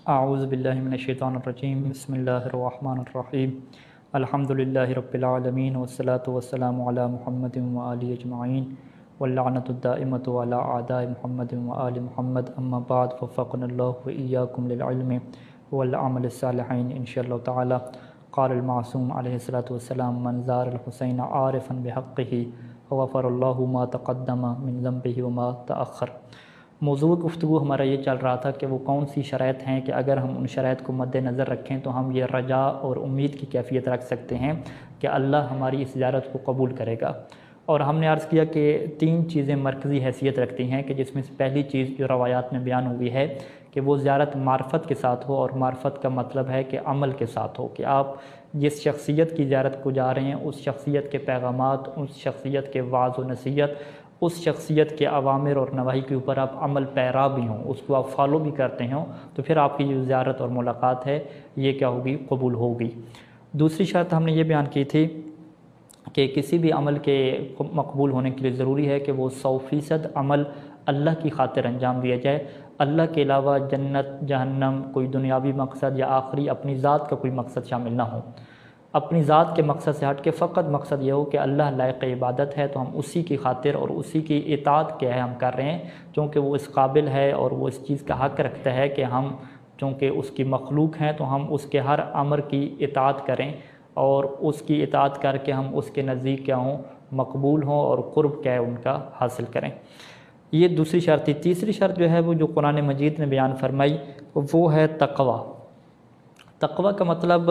اعوذ باللہ من الشیطان الرجیم بسم اللہ الرحمن الرحیم الحمدللہ رب العالمین والصلاة والسلام علی محمد وآلہ اجمعین واللعنۃ الدائمۃ علی اعداء محمد وآل محمد اما بعد فوفقنا اللہ وإیاکم للعلم والعمل الصالحین انشاءاللہ تعالی قال المعصوم علیہ الصلاۃ والسلام من زار الحسین عارفا بحقہ غفر اللہ ما تقدم من ذنبہ وما تأخر۔ موضوع گفتگو ہمارا یہ چل رہا تھا کہ وہ کون سی شرائط ہیں کہ اگر ہم ان شرائط کو مد نظر رکھیں تو ہم یہ رجا اور امید کی کیفیت رکھ سکتے ہیں کہ اللہ ہماری اس زیارت کو قبول کرے گا۔ اور ہم نے عرض کیا کہ 3 چیزیں مرکزی حیثیت رکھتی ہیں کہ جس میں سے پہلی چیز جو روایات میں بیان ہوئی ہے کہ وہ زیارت معرفت کے ساتھ ہو، اور معرفت کا مطلب ہے کہ عمل کے ساتھ ہو، کہ آپ جس شخصیت کی زیارت کو جا رہے ہیں اس شخصیت کے پیغامات، اس شخصیت کے وعظ و نصیحت، اس شخصیت کے اوامر اور نواہی کے اوپر آپ عمل پیرا بھی ہوں، اس کو آپ فالو بھی کرتے ہوں، تو پھر آپ کی جو زیارت اور ملاقات ہے یہ کیا ہوگی؟ قبول ہوگی۔ دوسری شرط ہم نے یہ بیان کی تھی کہ کسی بھی عمل کے مقبول ہونے کے لیے ضروری ہے کہ وہ 100% عمل اللہ کی خاطر انجام دیا جائے، اللہ کے علاوہ جنت جہنم کوئی دنیاوی مقصد یا آخری اپنی ذات کا کوئی مقصد شامل نہ ہو۔ اپنی ذات کے مقصد سے ہٹ کے فقط مقصد یہ ہو کہ اللہ لائق عبادت ہے تو ہم اسی کی خاطر اور اسی کی اطاعت کیا ہے ہم کر رہے ہیں، چونکہ وہ اس قابل ہے اور وہ اس چیز کا حق رکھتا ہے کہ ہم چونکہ اس کی مخلوق ہیں تو ہم اس کے ہر امر کی اطاعت کریں اور اس کی اطاعت کر کے ہم اس کے نزدیک کیا ہوں؟ مقبول ہوں اور قرب کیا ہے ان کا حاصل کریں۔ یہ دوسری شرط تھی۔ تیسری شرط جو ہے وہ جو قرآن مجید نے بیان فرمائی وہ ہے تقوی۔ تقوی کا مطلب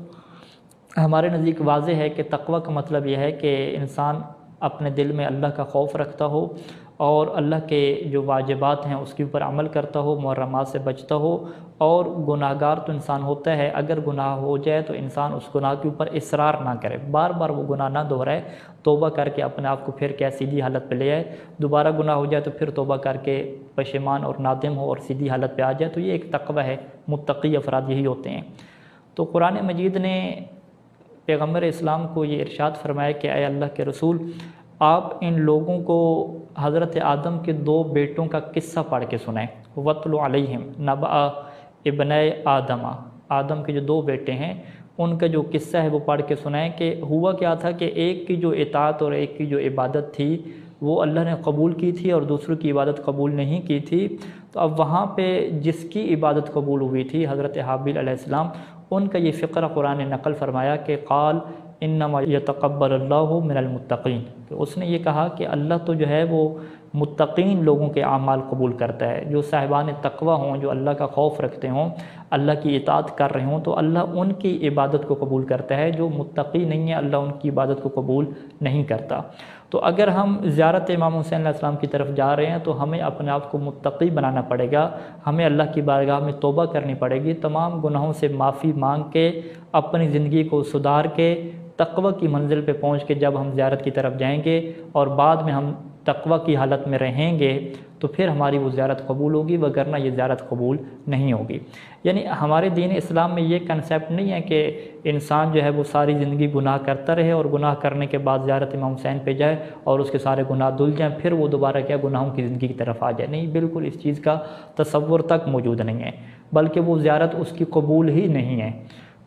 ہمارے نزدیک واضح ہے کہ تقوی کا مطلب یہ ہے کہ انسان اپنے دل میں اللہ کا خوف رکھتا ہو اور اللہ کے جو واجبات ہیں اس کے اوپر عمل کرتا ہو، محرمات سے بچتا ہو، اور گناہ گار تو انسان ہوتا ہے، اگر گناہ ہو جائے تو انسان اس گناہ کے اوپر اصرار نہ کرے، بار بار وہ گناہ نہ دہرائے، توبہ کر کے اپنے آپ کو پھر کیا سیدھی حالت پہ لے آئے، دوبارہ گناہ ہو جائے تو پھر توبہ کر کے پشیمان اور نادم ہو اور سیدھی حالت پہ آ جائے، تو یہ ایک تقوی ہے۔ متقی افراد یہی ہوتے ہیں۔ تو قرآن مجید نے پیغمبر اسلام کو یہ ارشاد فرمایا کہ اے اللہ کے رسول، آپ ان لوگوں کو حضرت آدم کے 2 بیٹوں کا قصہ پڑھ کے سنائیں۔ وَاتْلُ عَلَيْهِمْ نَبَأَ ابْنَيْ آدَمَ، آدم کے جو 2 بیٹے ہیں ان کا جو قصہ ہے وہ پڑھ کے سنائیں کہ ہوا کیا تھا کہ ایک کی جو اطاعت اور ایک کی جو عبادت تھی وہ اللہ نے قبول کی تھی اور دوسروں کی عبادت قبول نہیں کی تھی۔ تو اب وہاں پہ جس کی عبادت قبول ہوئی تھی حضرت حابیل علیہ السلام، ان کا یہ فقرہ قرآن نے نقل فرمایا کہ قال انما یتقبل اللہ من المتقین، کہ اس نے یہ کہا کہ اللہ تو جو ہے وہ متقین لوگوں کے اعمال قبول کرتا ہے، جو صاحبان تقوی ہوں، جو اللہ کا خوف رکھتے ہوں، اللہ کی اطاعت کر رہے ہوں تو اللہ ان کی عبادت کو قبول کرتا ہے، جو متقی نہیں ہے اللہ ان کی عبادت کو قبول نہیں کرتا۔ تو اگر ہم زیارت امام حسین علیہ السلام کی طرف جا رہے ہیں تو ہمیں اپنے آپ کو متقی بنانا پڑے گا، ہمیں اللہ کی بارگاہ میں توبہ کرنی پڑے گی، تمام گناہوں سے معافی مانگ کے اپنی زندگی کو سدھار کے تقوی کی منزل پہ پہنچ کے جب ہم زیارت کی طرف جائیں گے اور بعد میں ہم تقوی کی حالت میں رہیں گے تو پھر ہماری وہ زیارت قبول ہوگی، وگرنہ یہ زیارت قبول نہیں ہوگی۔ یعنی ہمارے دین اسلام میں یہ کنسیپٹ نہیں ہے کہ انسان جو ہے وہ ساری زندگی گناہ کرتا رہے اور گناہ کرنے کے بعد زیارت امام حسین پہ جائے اور اس کے سارے گناہ دھل جائیں، پھر وہ دوبارہ کیا گناہوں کی زندگی کی طرف آ جائے۔ نہیں، بالکل اس چیز کا تصور تک موجود نہیں ہے، بلکہ وہ زیارت اس کی قبول ہی نہیں ہے۔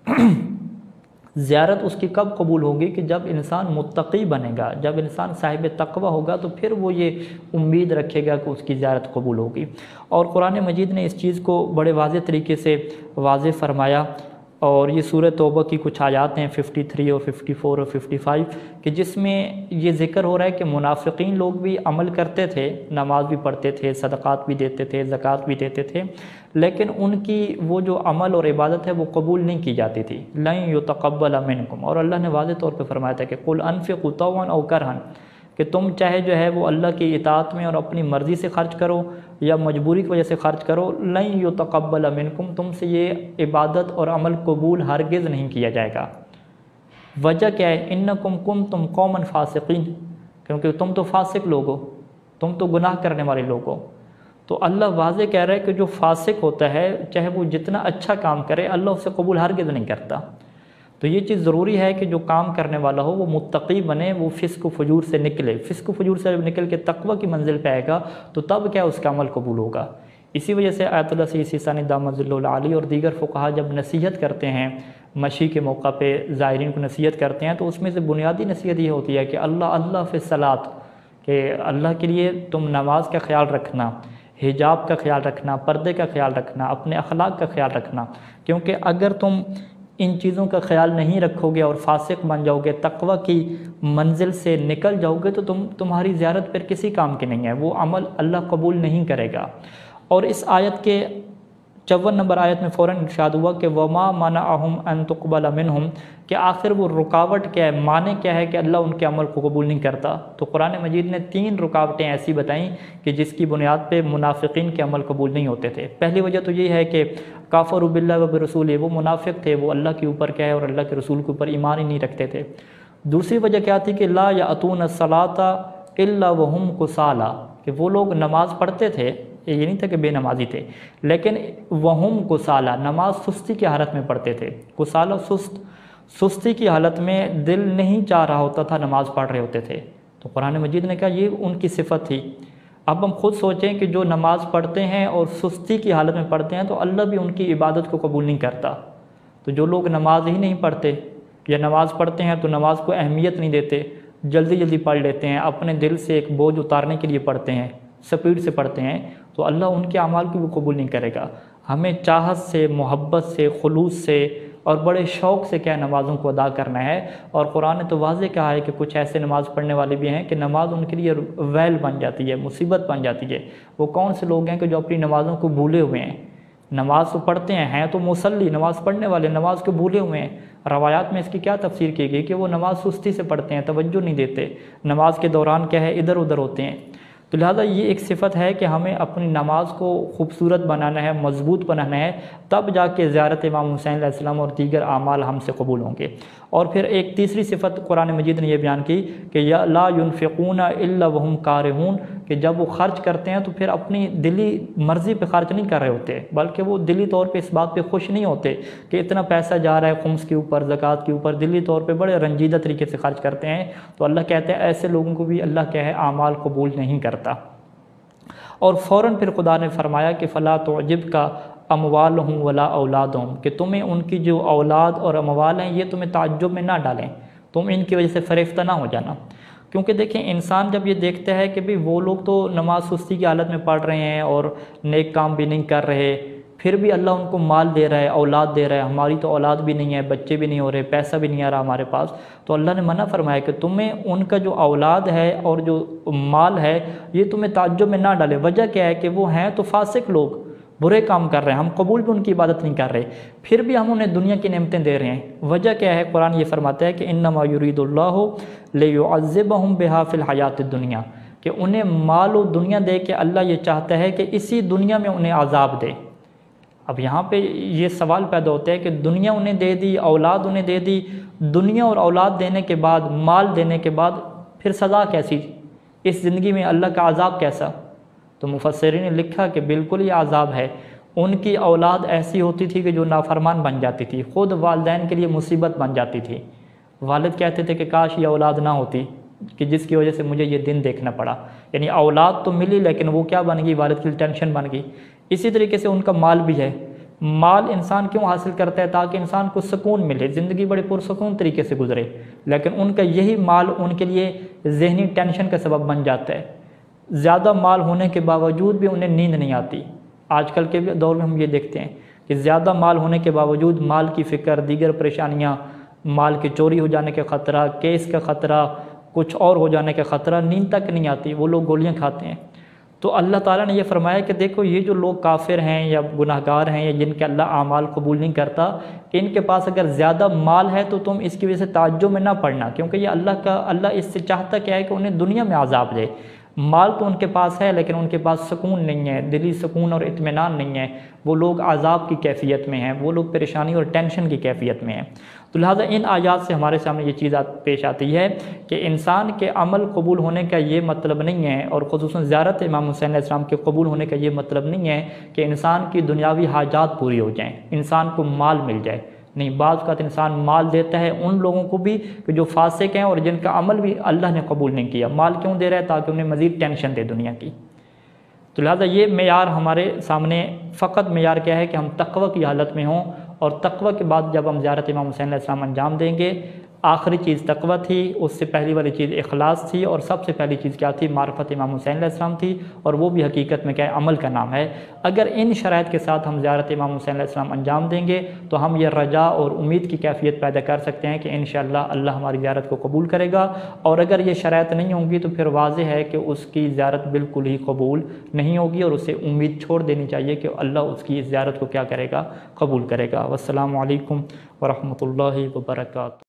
زیارت اس کی کب قبول ہوگی؟ کہ جب انسان متقی بنے گا، جب انسان صاحب تقوی ہوگا تو پھر وہ یہ امید رکھے گا کہ اس کی زیارت قبول ہوگی۔ اور قرآن مجید نے اس چیز کو بڑے واضح طریقے سے واضح فرمایا، اور یہ سورہ توبہ کی کچھ آیات ہیں 53 اور 54 اور 55 کہ جس میں یہ ذکر ہو رہا ہے کہ منافقین لوگ بھی عمل کرتے تھے، نماز بھی پڑھتے تھے، صدقات بھی دیتے تھے، زکوٰۃ بھی دیتے تھے، لیکن ان کی وہ جو عمل اور عبادت ہے وہ قبول نہیں کی جاتی تھی۔ لَن يُتَقَبَّلَ مِنْكُمْ، اور اللہ نے واضح طور پہ فرمایا تھا کہ قُلْ أَنفِقُوا طَوْعًا أَوْ كَرْهًا، کہ تم چاہے جو ہے وہ اللہ کی اطاعت میں اور اپنی مرضی سے خرچ کرو یا مجبوری کی وجہ سے خرچ کرو، لَن يُتَقَبَّلَ مِنْكُمْ، تم سے یہ عبادت اور عمل قبول ہرگز نہیں کیا جائے گا۔ وجہ کیا ہے؟ إِنَّكُمْ كُنْتُمْ قَوْمًا فَاسِقِينَ، کیونکہ تم تو فاسق لوگ ہو، تم تو گناہ کرنے والے لوگ ہو۔ تو اللہ واضح کہہ رہا ہے کہ جو فاسق ہوتا ہے چاہے وہ جتنا اچھا کام کرے اللہ اسے قبول ہرگز نہیں کرتا۔ تو یہ چیز ضروری ہے کہ جو کام کرنے والا ہو وہ متقی بنے، وہ فسق و فجور سے نکلے، فسق و فجور سے نکل کے تقوی کی منزل پہ آئے گا تو تب کیا اس کا عمل قبول ہوگا۔ اسی وجہ سے آیت اللہ سیسی ثانی دامت ظل العالی اور دیگر فقہا جب نصیحت کرتے ہیں مشی کے موقع پہ زائرین کو نصیحت کرتے ہیں، تو اس میں سے بنیادی نصیحت یہ ہوتی ہے کہ اللہ فی الصلاۃ، کہ اللہ کے لیے تم نماز کا خیال رکھنا، حجاب کا خیال رکھنا، پردے کا خیال رکھنا، اپنے اخلاق کا خیال رکھنا، کیونکہ اگر تم ان چیزوں کا خیال نہیں رکھو گے اور فاسق بن جاؤ گے، تقوی کی منزل سے نکل جاؤ گے، تو تمہاری زیارت پھر کسی کام کی نہیں ہے، وہ عمل اللہ قبول نہیں کرے گا۔ اور اس آیت کے 54 نمبر آیت میں فوراً ارشاد ہوا کہ وَمَا مَنَعَهُمْ أَن تُقْبَلَ مِنْهُمْ، کہ آخر وہ رکاوٹ کیا ہے، معنی کیا ہے کہ اللہ ان کے عمل کو قبول نہیں کرتا۔ تو قرآن مجید نے 3 رکاوٹیں ایسی بتائیں کہ جس کی بنیاد پہ منافقین کے عمل قبول نہیں ہوتے تھے۔ پہلی وجہ تو یہ ہے کہ کافروا باللہ وبرسولہ، وہ منافق تھے، وہ اللہ کے اوپر کیا ہے اور اللہ کے رسول کے اوپر ایمان ہی نہیں رکھتے تھے۔ دوسری وجہ کیا تھی کہ لا یأتون الصلاۃ الا وہم کسالى، کہ وہ لوگ نماز پڑھتے تھے، یہ نہیں تھا کہ بے نمازی تھے، لیکن وہم کسالى، نماز سستی کی حالت میں پڑھتے تھے۔ کسالى سستی کی حالت میں، دل نہیں چاہ رہا ہوتا تھا، نماز پڑھ رہے ہوتے تھے۔ تو قرآن مجید نے کہا یہ ان کی صفت تھی۔ اب ہم خود سوچیں کہ جو نماز پڑھتے ہیں اور سستی کی حالت میں پڑھتے ہیں تو اللہ بھی ان کی عبادت کو قبول نہیں کرتا۔ تو جو لوگ نماز ہی نہیں پڑھتے یا نماز پڑھتے ہیں تو نماز کو اہمیت نہیں دیتے، جلدی پڑھ لیتے ہیں، اپنے دل سے ایک بوجھ اتارنے کے لیے پڑھتے ہیں، سپیڈ سے پڑھتے ہیں، تو اللہ ان کے اعمال کو بھی قبول نہیں کرے گا۔ ہمیں چاہت سے، محبت سے، خلوص سے اور بڑے شوق سے کیا نمازوں کو ادا کرنا ہے۔ اور قرآن نے تو واضح کہا ہے کہ کچھ ایسے نماز پڑھنے والے بھی ہیں کہ نماز ان کے لیے ویل بن جاتی ہے، مصیبت بن جاتی ہے۔ وہ کون سے لوگ ہیں کہ جو اپنی نمازوں کو بھولے ہوئے ہیں؟ نماز تو پڑھتے ہیں تو مصلی، نماز پڑھنے والے، نماز کو بھولے ہوئے ہیں۔ روایات میں اس کی کیا تفسیر کی گئی کہ وہ نماز سستی سے پڑھتے ہیں، توجہ نہیں دیتے، نماز کے دوران کیا ہے ادھر ادھر ہوتے ہیں۔ تو لہٰذا یہ ایک صفت ہے کہ ہمیں اپنی نماز کو خوبصورت بنانا ہے، مضبوط بنانا ہے، تب جا کے زیارت امام حسین علیہ السلام اور دیگر اعمال ہم سے قبول ہوں گے۔ اور پھر ایک تیسری صفت قرآن مجید نے یہ بیان کی کہ یا لا ينفقون الا وهم کارہون، کہ جب وہ خرچ کرتے ہیں تو پھر اپنی دلی مرضی پہ خرچ نہیں کر رہے ہوتے، بلکہ وہ دلی طور پہ اس بات پہ خوش نہیں ہوتے کہ اتنا پیسہ جا رہا ہے خمس کے اوپر، زکوٰۃ کے اوپر، دلی طور پہ بڑے رنجیدہ طریقے سے خرچ کرتے ہیں۔ تو اللہ کہتے ہیں ایسے لوگوں کو بھی اللہ کیا ہے اعمال قبول نہیں کرتا۔ اور فوراً پھر خدا نے فرمایا کہ فلا تعجبک اموالہم ولا اولادہم، کہ تمہیں ان کی جو اولاد اور اموال ہیں یہ تمہیں تعجب میں نہ ڈالیں، تم ان کی وجہ سے فریفتہ نہ ہو جانا۔ کیونکہ دیکھیں انسان جب یہ دیکھتا ہے کہ وہ لوگ تو نماز سستی کی حالت میں پڑھ رہے ہیں اور نیک کام بھی نہیں کر رہے، پھر بھی اللہ ان کو مال دے رہا ہے، اولاد دے رہا ہے، ہماری تو اولاد بھی نہیں ہے، بچے بھی نہیں ہو رہے، پیسہ بھی نہیں آ رہا ہمارے پاس، تو اللہ نے منع فرمایا کہ تمہیں ان کا جو اولاد ہے اور جو مال ہے یہ تمہیں تعجب میں نہ ڈالے۔ وجہ کیا ہے کہ وہ ہیں تو فاسق لوگ، برے کام کر رہے ہیں، ہم قبول بھی ان کی عبادت نہیں کر رہے، پھر بھی ہم انہیں دنیا کی نعمتیں دے رہے ہیں۔ وجہ کیا ہے؟ قرآن یہ فرماتا ہے کہ انما یرید اللہ لیعذبہم بہا فی الحیات الدنیا، کہ انہیں مال و دنیا دے کے اللہ یہ چاہتا ہے کہ اسی دنیا میں انہیں عذاب دے۔ اب یہاں پہ یہ سوال پیدا ہوتا ہے کہ دنیا انہیں دے دی، اولاد انہیں دے دی، دنیا اور اولاد دینے کے بعد، مال دینے کے بعد پھر سزا کیسی؟ اس زندگی میں اللہ کا عذاب کیسا؟ تو مفسرین نے لکھا کہ بالکل یہ عذاب ہے۔ ان کی اولاد ایسی ہوتی تھی کہ جو نافرمان بن جاتی تھی، خود والدین کے لیے مصیبت بن جاتی تھی۔ والد کہتے تھے کہ کاش یہ اولاد نہ ہوتی کہ جس کی وجہ سے مجھے یہ دن دیکھنا پڑا، یعنی اولاد تو ملی لیکن وہ کیا بن گئی؟ والد کی ٹینشن بن گئی۔ اسی طریقے سے ان کا مال بھی ہے۔ مال انسان کیوں حاصل کرتا ہے؟ تاکہ انسان کو سکون ملے، زندگی بڑے پرسکون طریقے سے گزرے، لیکن ان کا یہی مال ان کے لیے ذہنی ٹینشن کا سبب بن جاتا ہے۔ زیادہ مال ہونے کے باوجود بھی انہیں نیند نہیں آتی۔ آج کل کے دور میں ہم یہ دیکھتے ہیں کہ زیادہ مال ہونے کے باوجود مال کی فکر، دیگر پریشانیاں، مال کے چوری ہو جانے کا خطرہ، کیس کا خطرہ، کچھ اور ہو جانے کا خطرہ، نیند تک نہیں آتی، وہ لوگ گولیاں کھاتے ہیں۔ تو اللہ تعالیٰ نے یہ فرمایا کہ دیکھو یہ جو لوگ کافر ہیں یا گناہ گار ہیں یا جن کے اللہ اعمال قبول نہیں کرتا، ان کے پاس اگر زیادہ مال ہے تو تم اس کی وجہ سے تعجب میں نہ پڑنا، کیونکہ یہ اللہ اس سے چاہتا کیا ہے کہ انہیں دنیا میں عذاب دے۔ مال تو ان کے پاس ہے لیکن ان کے پاس سکون نہیں ہے، دلی سکون اور اطمینان نہیں ہے، وہ لوگ عذاب کی کیفیت میں ہیں، وہ لوگ پریشانی اور ٹینشن کی کیفیت میں ہیں۔ تو لہٰذا ان آیات سے ہمارے سامنے یہ چیز پیش آتی ہے کہ انسان کے عمل قبول ہونے کا یہ مطلب نہیں ہے، اور خصوصاً زیارت امام حسین علیہ السلام کے قبول ہونے کا یہ مطلب نہیں ہے کہ انسان کی دنیاوی حاجات پوری ہو جائیں، انسان کو مال مل جائے۔ نہیں، بعض اوقات انسان مال دیتا ہے ان لوگوں کو بھی کہ جو فاسق ہیں اور جن کا عمل بھی اللہ نے قبول نہیں کیا۔ مال کیوں دے رہا ہے؟ تاکہ انہیں مزید ٹینشن دے دنیا کی۔ تو لہٰذا یہ معیار ہمارے سامنے فقط معیار کیا ہے کہ ہم تقوی کی حالت میں ہوں، اور تقوی کے بعد جب ہم زیارت امام حسین علیہ السلام انجام دیں گے، آخری چیز تقوی تھی، اس سے پہلی والی چیز اخلاص تھی، اور سب سے پہلی چیز کیا تھی؟ معرفت امام حسین علیہ السلام تھی، اور وہ بھی حقیقت میں کیا ہے؟ عمل کا نام ہے۔ اگر ان شرائط کے ساتھ ہم زیارت امام حسین علیہ السلام انجام دیں گے تو ہم یہ رجا اور امید کی کیفیت پیدا کر سکتے ہیں کہ انشاءاللہ اللہ ہماری زیارت کو قبول کرے گا، اور اگر یہ شرائط نہیں ہوں گی تو پھر واضح ہے کہ اس کی زیارت بالکل ہی قبول نہیں ہوگی، اور اسے امید چھوڑ دینی چاہیے کہ اللہ اس کی اس زیارت کو کیا کرے گا؟ قبول کرے گا۔ والسلام علیکم ورحمۃ اللہ وبرکاتہ۔